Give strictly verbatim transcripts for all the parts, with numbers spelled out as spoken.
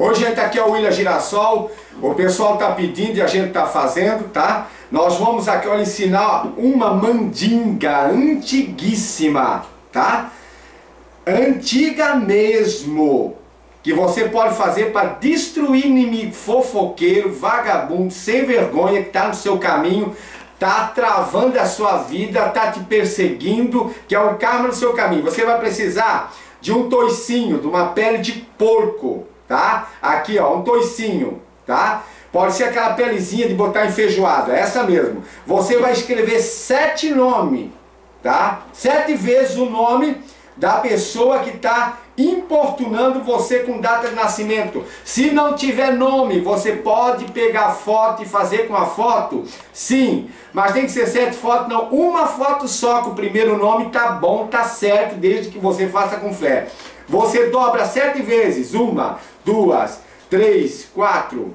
Hoje, gente, aqui é o William Girassol. O pessoal tá pedindo e a gente tá fazendo, tá? Nós vamos aqui ó, ensinar uma mandinga antiguíssima, tá? Antiga mesmo, que você pode fazer para destruir inimigo fofoqueiro, vagabundo, sem vergonha, que tá no seu caminho, tá travando a sua vida, tá te perseguindo, que é um karma no seu caminho. Você vai precisar de um toicinho, de uma pele de porco, tá? Aqui ó, um toicinho, tá? Pode ser aquela pelezinha de botar em feijoada, essa mesmo. Você vai escrever sete nomes, tá? Sete vezes o nome da pessoa que está importunando você com data de nascimento. Se não tiver nome, você pode pegar foto e fazer com a foto? Sim, mas tem que ser sete fotos, não. Uma foto só com o primeiro nome tá bom, tá certo, desde que você faça com fé. Você dobra sete vezes. Uma, duas, três, quatro,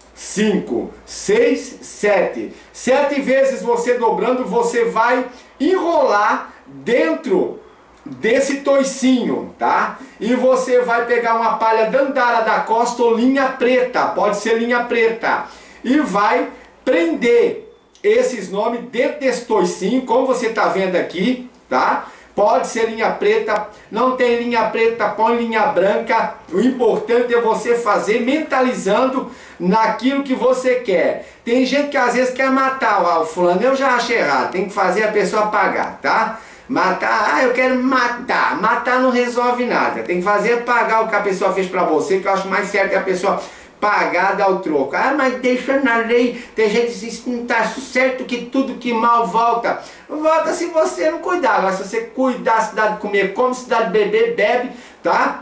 cinco, seis, sete. Sete vezes você dobrando, você vai enrolar dentro desse toicinho, tá? E você vai pegar uma palha dandara da costa ou linha preta, pode ser linha preta, e vai prender esses nomes dentro desse toicinho, como você tá vendo aqui, tá? Pode ser linha preta, não tem linha preta, põe linha branca. O importante é você fazer mentalizando naquilo que você quer. Tem gente que às vezes quer matar ó, o fulano, eu já achei errado, tem que fazer a pessoa pagar, tá? Matar, ah, eu quero matar. Matar não resolve nada. Tem que fazer pagar o que a pessoa fez pra você, que eu acho mais certo que a pessoa pagar, dar o troco. Ah, mas deixa na lei. Tem gente que diz que não tá certo que tudo que mal volta. Volta se você não cuidar. Mas se você cuidar, se dá de comer, come, se dá de beber, bebe, tá?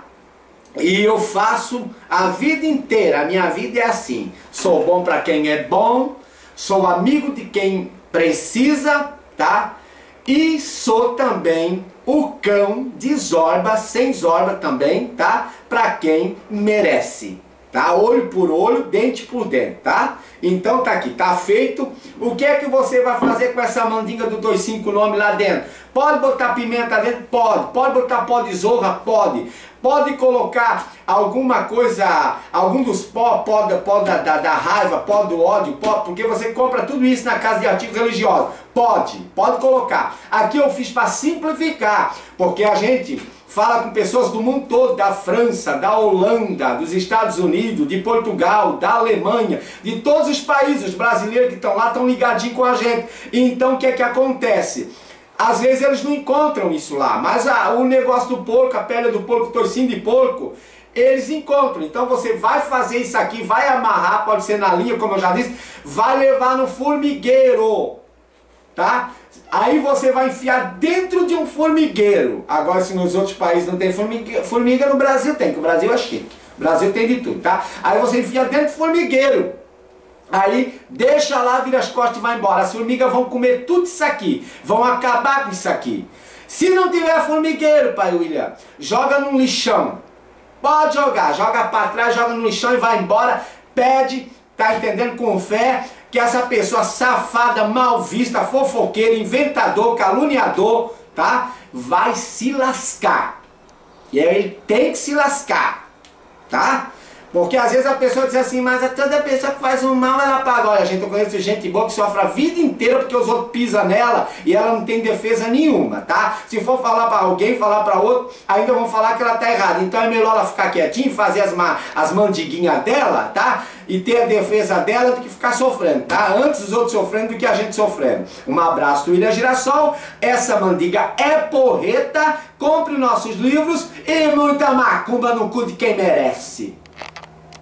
E eu faço a vida inteira. A minha vida é assim. Sou bom pra quem é bom. Sou amigo de quem precisa, tá? E sou também o cão de Zorba, sem Zorba também, tá? Pra quem merece, tá? Olho por olho, dente por dente, tá? Então tá aqui, tá feito. O que é que você vai fazer com essa mandinga do dois cinco nome lá dentro? Pode botar pimenta dentro? Pode. Pode botar pó de zorra? Pode. Pode colocar alguma coisa, algum dos pó, pó, da, pó da, da, da raiva, pó do ódio, pó, porque você compra tudo isso na casa de artigos religiosos. Pode, pode colocar. Aqui eu fiz para simplificar, porque a gente fala com pessoas do mundo todo, da França, da Holanda, dos Estados Unidos, de Portugal, da Alemanha, de todos os países. Os brasileiros que estão lá estão ligadinhos com a gente. Então o que é que acontece? Às vezes eles não encontram isso lá, mas ah, o negócio do porco, a pele do porco, o toicinho de porco, eles encontram. Então você vai fazer isso aqui, vai amarrar, pode ser na linha, como eu já disse, vai levar no formigueiro, tá? Aí você vai enfiar dentro de um formigueiro. Agora, se nos outros países não tem formiga, formiga no Brasil tem, que o Brasil é chique. O Brasil tem de tudo, tá? Aí você enfia dentro do formigueiro. Aí deixa lá, vira as costas e vai embora. As formigas vão comer tudo isso aqui, vão acabar com isso aqui. Se não tiver formigueiro, pai William, joga num lixão. Pode jogar, joga para trás, joga no lixão e vai embora. Pede, tá entendendo, com fé, que essa pessoa safada, mal vista, fofoqueira, inventador, caluniador, tá? Vai se lascar. E aí ele tem que se lascar, tá? Porque às vezes a pessoa diz assim, mas toda pessoa que faz um mal, ela paga. Olha, gente, eu conheço gente boa que sofre a vida inteira porque os outros pisam nela e ela não tem defesa nenhuma, tá? Se for falar pra alguém, falar pra outro, ainda vão falar que ela tá errada. Então é melhor ela ficar quietinha, fazer as, ma as mandiguinhas dela, tá? E ter a defesa dela do que ficar sofrendo, tá? Antes os outros sofrendo do que a gente sofrendo. Um abraço do William Girassol. Essa mandiga é porreta. Compre nossos livros e muita macumba no cu de quem merece.